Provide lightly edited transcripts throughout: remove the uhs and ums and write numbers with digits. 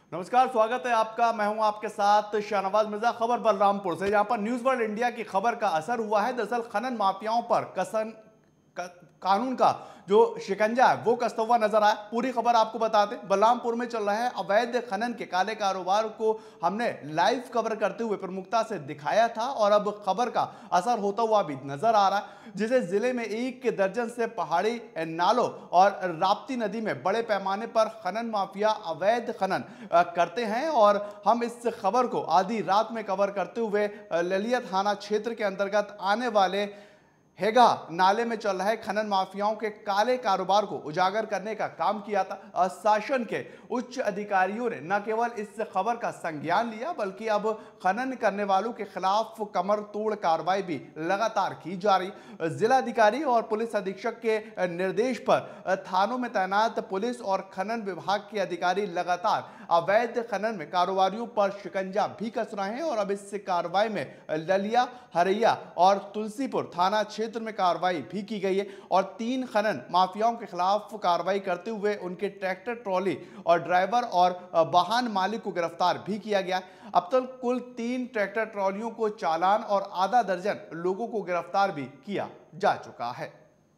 नमस्कार, स्वागत है आपका। मैं हूं आपके साथ शाहनवाज मिर्जा। खबर बलरामपुर से, जहां पर न्यूज वर्ल्ड इंडिया की खबर का असर हुआ है। दरअसल खनन माफियाओं पर कानून का जो शिकंजा है वो कसता हुआ नजर आया। पूरी खबर आपको बताते हैं। बलरामपुर में चल रहा है अवैध खनन के काले कारोबार को हमने लाइव कवर करते हुए प्रमुखता से दिखाया था और अब खबर का असर होता हुआ भी नजर आ रहा है, जिसे जिले में एक के दर्जन से पहाड़ी नालों और राप्ती नदी में बड़े पैमाने पर खनन माफिया अवैध खनन करते हैं। और हम इस खबर को आधी रात में कवर करते हुए ललिया थाना क्षेत्र के अंतर्गत आने वाले हेगा नाले में चल रहे खनन माफियाओं के काले कारोबार को उजागर करने का काम किया था। शासन के उच्च अधिकारियों ने न केवल इस खबर का संज्ञान लिया, बल्कि अब खनन करने वालों के खिलाफ कमर तोड़ कार्रवाई भी लगातार की जा रही। जिलाधिकारी और पुलिस अधीक्षक के निर्देश पर थानों में तैनात पुलिस और खनन विभाग के अधिकारी लगातार अवैध खनन में कारोबारियों पर शिकंजा भी कस रहे हैं। और अब इस कार्रवाई में ललिया, हरैया और तुलसीपुर थाना क्षेत्र में कार्रवाई भी की गई है और 3 खनन माफियाओं के खिलाफ कार्रवाई करते हुए उनके ट्रैक्टर ट्रॉली और ड्राइवर और वाहन मालिक को गिरफ्तार भी किया गया। अब तक कुल 3 ट्रैक्टर ट्रॉलियों को चालान और आधा दर्जन लोगों को गिरफ्तार भी किया जा चुका है।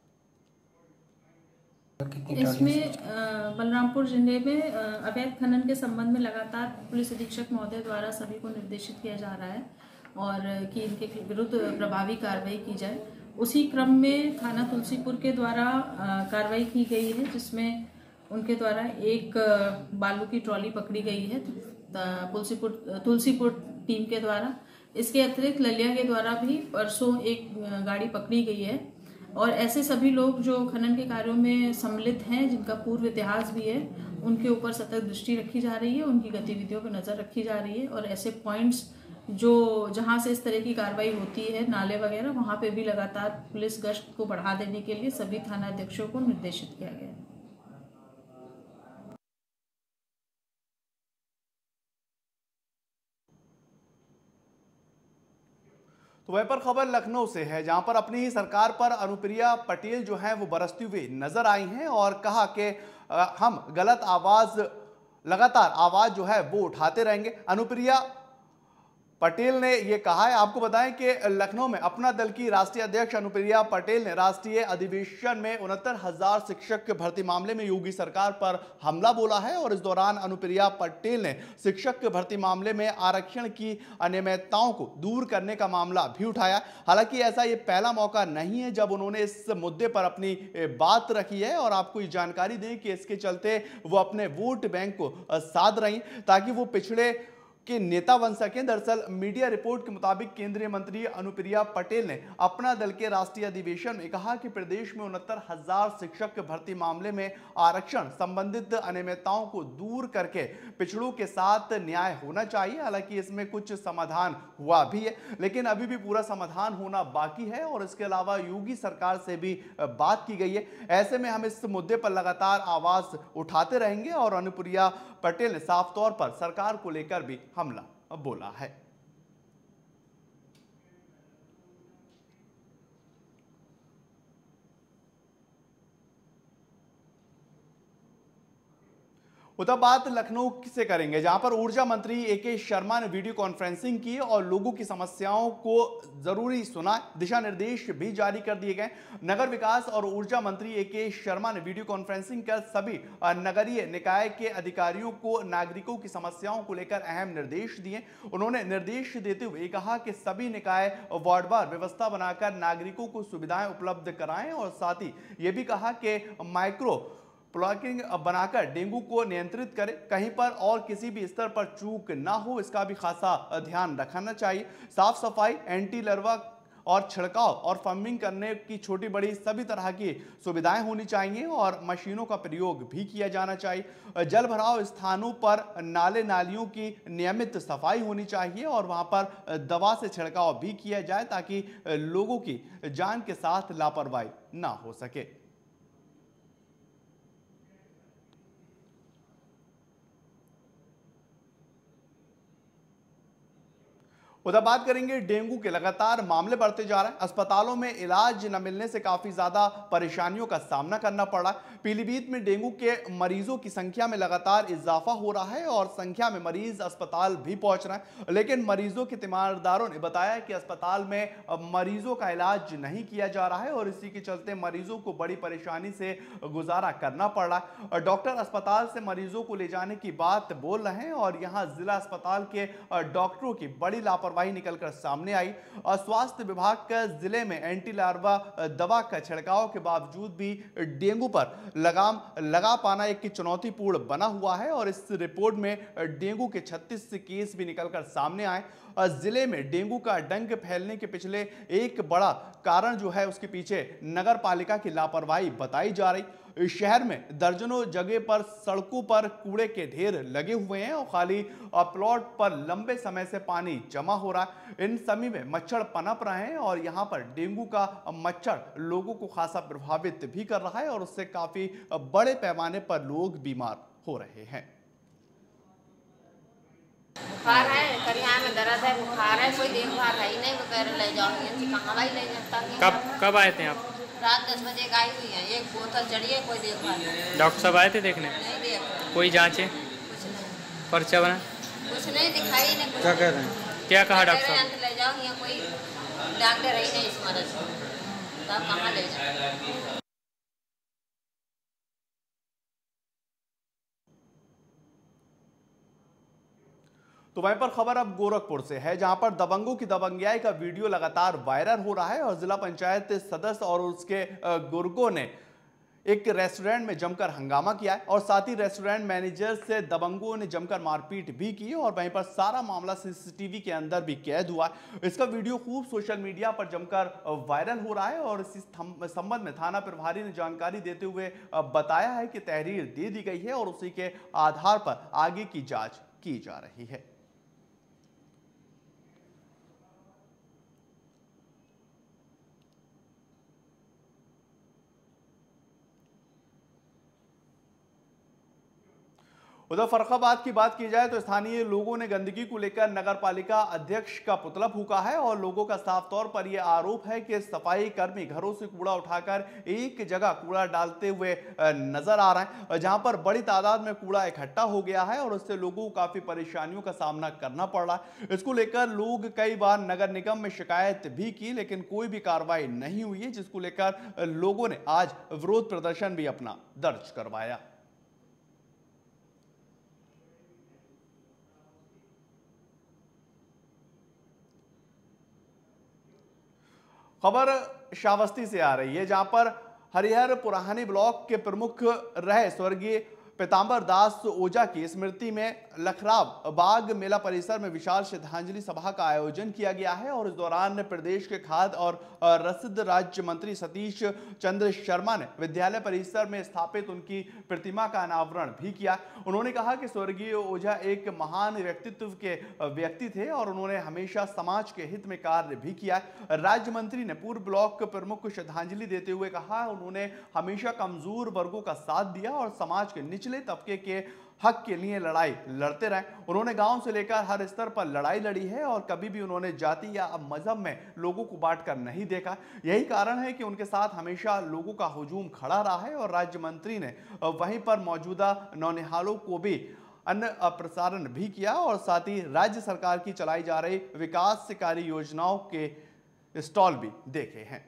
इसमें बलरामपुर जिले में अवैध खनन के संबंध में लगातार पुलिस अधीक्षक महोदय द्वारा सभी को निर्देशित किया जा रहा है और कि इनके विरुद्ध प्रभावी कार्रवाई की जाए। उसी क्रम में थाना तुलसीपुर के द्वारा कार्रवाई की गई है, जिसमें उनके द्वारा एक बालू की ट्रॉली पकड़ी गई है तुलसीपुर टीम के द्वारा। इसके अतिरिक्त ललिया के द्वारा भी परसों एक गाड़ी पकड़ी गई है और ऐसे सभी लोग जो खनन के कार्यों में सम्मिलित हैं, जिनका पूर्व इतिहास भी है, उनके ऊपर सतत दृष्टि रखी जा रही है, उनकी गतिविधियों पर नजर रखी जा रही है और ऐसे पॉइंट्स जो जहां से इस तरह की कार्रवाई होती है, नाले वगैरह, वहां पे भी लगातार पुलिस गश्त को बढ़ा देने के लिए सभी थाना अध्यक्षों को निर्देशित किया गया है। तो वह पर खबर लखनऊ से है, जहां पर अपनी ही सरकार पर अनुप्रिया पटेल जो हैं वो बरसती हुई नजर आई हैं और कहा कि हम गलत आवाज लगातार आवाज जो है वो उठाते रहेंगे। अनुप्रिया पटेल ने यह कहा है। आपको बताएं कि लखनऊ में अपना दल की राष्ट्रीय अध्यक्ष अनुप्रिया पटेल ने राष्ट्रीय अधिवेशन में 69,000 शिक्षक के भर्ती मामले में योगी सरकार पर हमला बोला है और इस दौरान अनुप्रिया पटेल ने शिक्षक के भर्ती मामले में आरक्षण की अनियमितताओं को दूर करने का मामला भी उठाया। हालांकि ऐसा ये पहला मौका नहीं है जब उन्होंने इस मुद्दे पर अपनी बात रखी है और आपको ये जानकारी दें कि इसके चलते वो अपने वोट बैंक को साध रही ताकि वो पिछड़े के नेता बन सकें। दरअसल मीडिया रिपोर्ट के मुताबिक केंद्रीय मंत्री अनुप्रिया पटेल ने अपना दल के राष्ट्रीय अधिवेशन में कहा कि प्रदेश में 69,000 शिक्षक के भर्ती मामले में आरक्षण संबंधित अनियमितताओं को दूर करके पिछड़ों के साथ न्याय होना चाहिए। हालांकि इसमें कुछ समाधान हुआ भी है, लेकिन अभी भी पूरा समाधान होना बाकी है और इसके अलावा योगी सरकार से भी बात की गई है। ऐसे में हम इस मुद्दे पर लगातार आवाज उठाते रहेंगे और अनुप्रिया पटेल ने साफ तौर पर सरकार को लेकर भी हमला बोला है। उधर बात लखनऊ से करेंगे, जहां पर ऊर्जा मंत्री एके शर्मा ने वीडियो कॉन्फ्रेंसिंग की और लोगों की समस्याओं को जरूरी सुना। दिशा निर्देश भी जारी कर दिए गए। नगर विकास और ऊर्जा मंत्री एके शर्मा ने वीडियो कॉन्फ्रेंसिंग कर सभी नगरीय निकाय के अधिकारियों को नागरिकों की समस्याओं को लेकर अहम निर्देश दिए। उन्होंने निर्देश देते हुए कहा कि सभी निकाय वार्डवार व्यवस्था बनाकर नागरिकों को सुविधाएं उपलब्ध कराएं और साथ ही यह भी कहा कि माइक्रो प्लॉटिंग बनाकर डेंगू को नियंत्रित करें। कहीं पर और किसी भी स्तर पर चूक ना हो, इसका भी खासा ध्यान रखना चाहिए। साफ सफाई, एंटी लार्वा और छिड़काव और फर्मिंग करने की छोटी बड़ी सभी तरह की सुविधाएं होनी चाहिए और मशीनों का प्रयोग भी किया जाना चाहिए। जल भराव स्थानों पर नाले नालियों की नियमित सफाई होनी चाहिए और वहां पर दवा से छिड़काव भी किया जाए ताकि लोगों की जान के साथ लापरवाही ना हो सके। उधर बात करेंगे डेंगू के लगातार मामले बढ़ते जा रहे हैं। अस्पतालों में इलाज न मिलने से काफी ज्यादा परेशानियों का सामना करना पड़ रहा है। पीलीभीत में डेंगू के मरीजों की संख्या में लगातार इजाफा हो रहा है और संख्या में मरीज अस्पताल भी पहुंच रहे हैं, लेकिन मरीजों के तीमारदारों ने बताया कि अस्पताल में मरीजों का इलाज नहीं किया जा रहा है और इसी के चलते मरीजों को बड़ी परेशानी से गुजारा करना पड़ रहा है। डॉक्टर अस्पताल से मरीजों को ले जाने की बात बोल रहे हैं और यहाँ जिला अस्पताल के डॉक्टरों की बड़ी लापरवाही निकलकर सामने आई। स्वास्थ्य विभाग का जिले में एंटी लार्वा दवा का छिड़काव के बावजूद भी डेंगू पर लगाम लगा पाना एक चुनौतीपूर्ण बना हुआ है और इस रिपोर्ट में डेंगू के 36 केस भी निकलकर सामने आए। जिले में डेंगू का डंक फैलने के पिछले एक बड़ा कारण जो है उसके पीछे नगर पालिका की लापरवाही बताई जा रही। शहर में दर्जनों जगह पर सड़कों पर कूड़े के ढेर लगे हुए हैं और खाली प्लॉट पर लंबे समय से पानी जमा हो रहा है। इन सभी में मच्छर पनप रहे हैं और यहाँ पर डेंगू का मच्छर लोगों को खासा प्रभावित भी कर रहा है और उससे काफी बड़े पैमाने पर लोग बीमार हो रहे हैं। बुखार है, करिया में दर्द है, बुखार है, कोई देखभाल है ही नहीं, वो कह रहे ले जाओ, कहाँ भाई ले जाता है। कब आए थे आप? रात 10 बजे आई हुई है, एक बोतल चढ़ी है, कोई देखभाल नहीं। डॉक्टर साहब आए थे देखने? नहीं देख, कोई जांच है? कुछ नहीं, पर्चा बना? कुछ नहीं दिखाई नहीं। क्या कह रहे हैं? क्या कहा डॉक्टर साहब? ले जाओ, यहाँ कोई डॉक्टर ही नहीं इस मर्ज को, तब कहाँ ले जाओ। तो वहीं पर खबर अब गोरखपुर से है, जहां पर दबंगों की दबंगियाई का वीडियो लगातार वायरल हो रहा है और जिला पंचायत सदस्य और उसके गुर्गों ने एक रेस्टोरेंट में जमकर हंगामा किया है और साथ ही रेस्टोरेंट मैनेजर से दबंगों ने जमकर मारपीट भी की और वहीं पर सारा मामला सीसीटीवी के अंदर भी कैद हुआ है। इसका वीडियो खूब सोशल मीडिया पर जमकर वायरल हो रहा है और इस संबंध में थाना प्रभारी ने जानकारी देते हुए बताया है कि तहरीर दे दी गई है और उसी के आधार पर आगे की जांच की जा रही है। उधर फर्रुखाबाद की बात की जाए तो स्थानीय लोगों ने गंदगी को लेकर नगर पालिका अध्यक्ष का पुतला फूंका है और लोगों का साफ तौर पर यह आरोप है कि सफाई कर्मी घरों से कूड़ा उठाकर एक जगह कूड़ा डालते हुए नजर आ रहे हैं, जहां पर बड़ी तादाद में कूड़ा इकट्ठा हो गया है और उससे लोगों को काफी परेशानियों का सामना करना पड़ रहा है। इसको लेकर लोग कई बार नगर निगम में शिकायत भी की, लेकिन कोई भी कार्रवाई नहीं हुई है, जिसको लेकर लोगों ने आज विरोध प्रदर्शन भी अपना दर्ज करवाया। खबर श्रावस्ती से आ रही है, जहां पर हरिहर पुरानी ब्लॉक के प्रमुख रहे स्वर्गीय पीतांबर दास ओझा की स्मृति में लखराव बाग मेला परिसर में विशाल श्रद्धांजलि सभा का आयोजन किया गया है और इस दौरान प्रदेश के खाद्य और रसद राज्य मंत्री सतीश चंद्र शर्मा ने विद्यालय परिसर में स्थापित उनकी प्रतिमा का अनावरण भी किया। उन्होंने कहा कि स्वर्गीय ओझा एक महान व्यक्तित्व के व्यक्ति थे और उन्होंने हमेशा समाज के हित में कार्य भी किया। राज्य मंत्री ने पूर्व ब्लॉक प्रमुख को श्रद्धांजलि देते हुए कहा उन्होंने हमेशा कमजोर वर्गों का साथ दिया और समाज के निचले तबके के हक के लिए लड़ाई लड़ते रहे। उन्होंने गांव से लेकर हर स्तर पर लड़ाई लड़ी है और कभी भी उन्होंने जाति या मजहब में लोगों को बांटकर नहीं देखा। यही कारण है कि उनके साथ हमेशा लोगों का हुजूम खड़ा रहा है और राज्य मंत्री ने वहीं पर मौजूदा नौनिहालों को भी अन्न प्रसारण भी किया और साथ ही राज्य सरकार की चलाई जा रही विकासकारी योजनाओं के स्टॉल भी देखे हैं।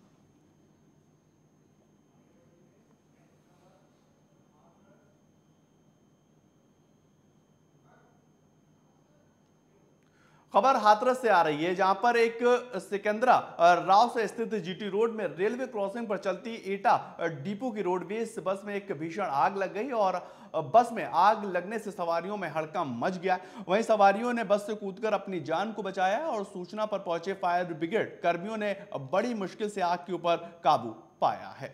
खबर हाथरस से आ रही है, जहां पर एक सिकंदरा राव से स्थित जीटी रोड में रेलवे क्रॉसिंग पर चलती एटा डिपो की रोडवेज बस में एक भीषण आग लग गई और बस में आग लगने से सवारियों में हड़कंप मच गया। वहीं सवारियों ने बस से कूदकर अपनी जान को बचाया और सूचना पर पहुंचे फायर ब्रिगेड कर्मियों ने बड़ी मुश्किल से आग के ऊपर काबू पाया है।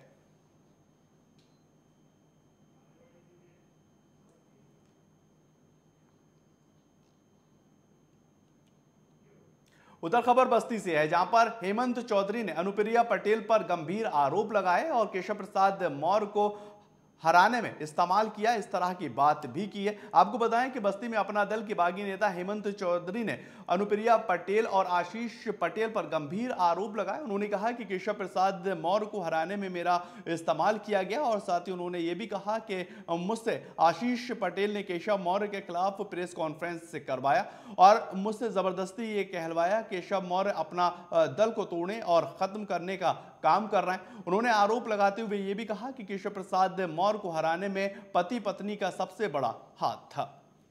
उधर खबर बस्ती से है, जहां पर हेमंत चौधरी ने अनुप्रिया पटेल पर गंभीर आरोप लगाए और केशव प्रसाद मौर्य को हराने में इस्तेमाल किया, इस तरह की बात भी की है। आपको बताएं कि बस्ती में अपना दल के बागी नेता हेमंत चौधरी ने अनुप्रिया पटेल और आशीष पटेल पर गंभीर आरोप लगाए। उन्होंने कहा कि केशव प्रसाद मौर्य को हराने में मेरा इस्तेमाल किया गया और साथ ही उन्होंने ये भी कहा कि मुझसे आशीष पटेल ने केशव मौर्य के खिलाफ प्रेस कॉन्फ्रेंस करवाया और मुझसे जबरदस्ती ये कहलवाया केशव मौर्य अपना दल को तोड़ने और खत्म करने का काम कर रहे हैं। उन्होंने आरोप लगाते हुए यह भी कहा कि केशव प्रसाद मौर्य को हराने में पति पत्नी का सबसे बड़ा हाथ था।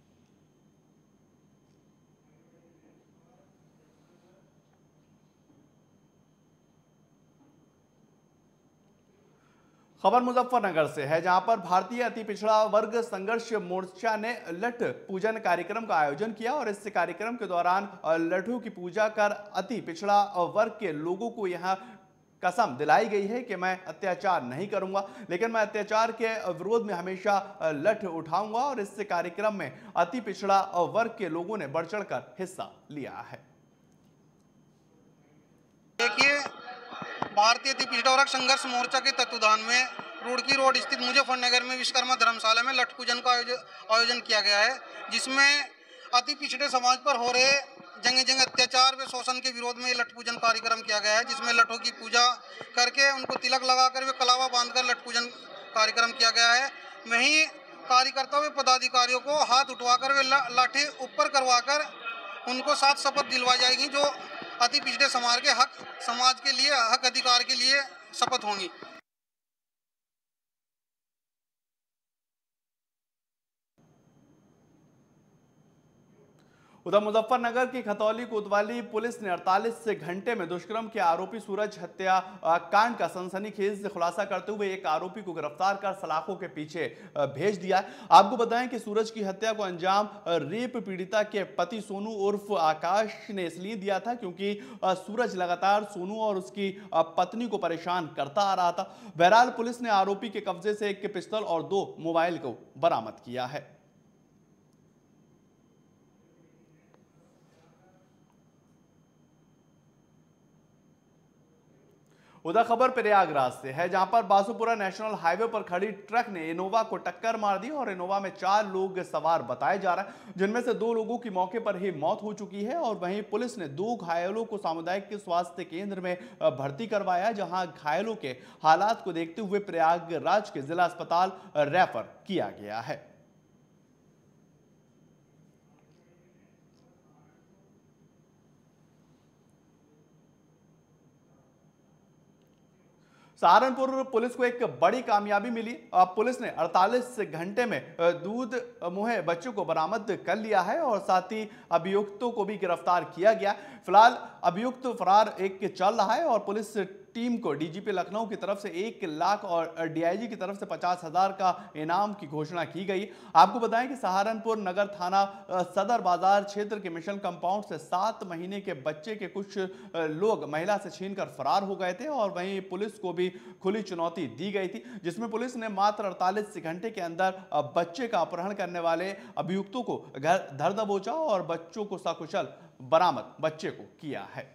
खबर मुजफ्फरनगर से है, जहां पर भारतीय अति पिछड़ा वर्ग संघर्ष मोर्चा ने लठ पूजन कार्यक्रम का आयोजन किया और इस कार्यक्रम के दौरान लठों की पूजा कर अति पिछड़ा वर्ग के लोगों को यहां कसम दिलाई गई है कि मैं अत्याचार नहीं करूंगा, लेकिन मैं अत्याचार के विरोध में हमेशा लठ उठाऊंगा और इस कार्यक्रम में अति पिछड़ा वर्ग के लोगों ने बढ़ चढ़कर हिस्सा लिया है। देखिए, भारतीय अति पिछड़ा वर्ग संघर्ष मोर्चा के तत्वाधान में रुड़की रोड स्थित मुजफ्फरनगर में विश्वकर्मा धर्मशाला में लठ पूजन का आयोजन किया गया है, जिसमें अति पिछड़े समाज पर हो रहे जगह अत्याचार व शोषण के विरोध में लठ पूजन कार्यक्रम किया गया है, जिसमें लठों की पूजा करके उनको तिलक लगाकर वे कलावा बांधकर लठ पूजन कार्यक्रम किया गया है। वहीं कार्यकर्ताओं व पदाधिकारियों को हाथ उठवाकर वे लाठी ऊपर करवाकर उनको साथ शपथ दिलवाई जाएगी, जो अति पिछड़े समाज के लिए हक अधिकार के लिए शपथ होंगी। उधर मुजफ्फरनगर की खतौली कोतवाली पुलिस ने 48 घंटे में दुष्कर्म के आरोपी सूरज हत्या कांड का सनसनीखेज खुलासा करते हुए एक आरोपी को गिरफ्तार कर सलाखों के पीछे भेज दिया है। आपको बताएं कि सूरज की हत्या को अंजाम रेप पीड़िता के पति सोनू उर्फ आकाश ने इसलिए दिया था क्योंकि सूरज लगातार सोनू और उसकी पत्नी को परेशान करता आ रहा था। बहरहाल पुलिस ने आरोपी के कब्जे से एक पिस्तौल और 2 मोबाइल को बरामद किया है। उधर खबर प्रयागराज से है, जहां पर बासुपुरा नेशनल हाईवे पर खड़ी ट्रक ने इनोवा को टक्कर मार दी और इनोवा में 4 लोग सवार बताए जा रहे हैं, जिनमें से 2 लोगों की मौके पर ही मौत हो चुकी है और वहीं पुलिस ने 2 घायलों को सामुदायिक स्वास्थ्य केंद्र में भर्ती करवाया, जहां घायलों के हालात को देखते हुए प्रयागराज के जिला अस्पताल रेफर किया गया है। सहारनपुर पुलिस को एक बड़ी कामयाबी मिली। पुलिस ने 48 घंटे में दूध मुहे बच्चों को बरामद कर लिया है और साथ ही अभियुक्तों को भी गिरफ्तार किया गया। फिलहाल अभियुक्त फरार एक चल रहा है और पुलिस टीम को डीजीपी लखनऊ की तरफ से 1 लाख और डीआईजी की तरफ से 50,000 का इनाम की घोषणा की गई। आपको बताएं कि सहारनपुर नगर थाना सदर बाजार क्षेत्र के मिशन कंपाउंड से 7 महीने के बच्चे के कुछ लोग महिला से छीनकर फरार हो गए थे और वहीं पुलिस को भी खुली चुनौती दी गई थी, जिसमें पुलिस ने मात्र 48 घंटे के अंदर बच्चे का अपहरण करने वाले अभियुक्तों को घर धर दबोचा और बच्चों को सकुशल बरामद बच्चे को किया है।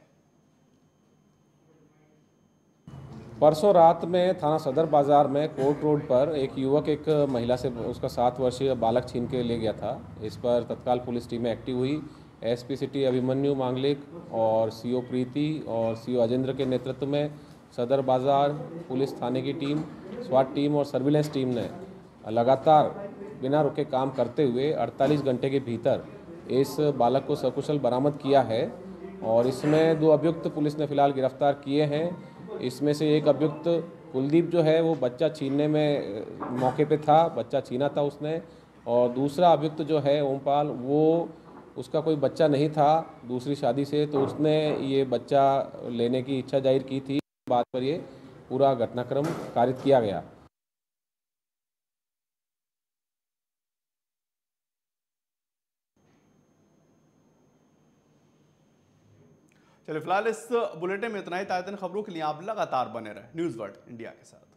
परसों रात में थाना सदर बाजार में कोर्ट रोड पर एक युवक एक महिला से उसका 7 वर्षीय बालक छीन के ले गया था। इस पर तत्काल पुलिस टीमें एक्टिव हुई। एसपी सिटी अभिमन्यु मांगलिक और सीओ प्रीति और सीओ अजेंद्र के नेतृत्व में सदर बाजार पुलिस थाने की टीम, स्वाट टीम और सर्विलेंस टीम ने लगातार बिना रुके काम करते हुए 48 घंटे के भीतर इस बालक को सकुशल बरामद किया है और इसमें 2 अभियुक्त पुलिस ने फिलहाल गिरफ्तार किए हैं। इसमें से एक अभियुक्त कुलदीप जो है वो बच्चा छीनने में मौके पे था, बच्चा छीना था उसने, और दूसरा अभियुक्त जो है ओमपाल, वो उसका कोई बच्चा नहीं था दूसरी शादी से, तो उसने ये बच्चा लेने की इच्छा जाहिर की थी। बात पर ये पूरा घटनाक्रम कारित किया गया। चलिए फिलहाल इस बुलेटिन में इतना ही। ताज़ा खबरों के लिए आप लगातार बने रहे न्यूज़ वर्ल्ड इंडिया के साथ।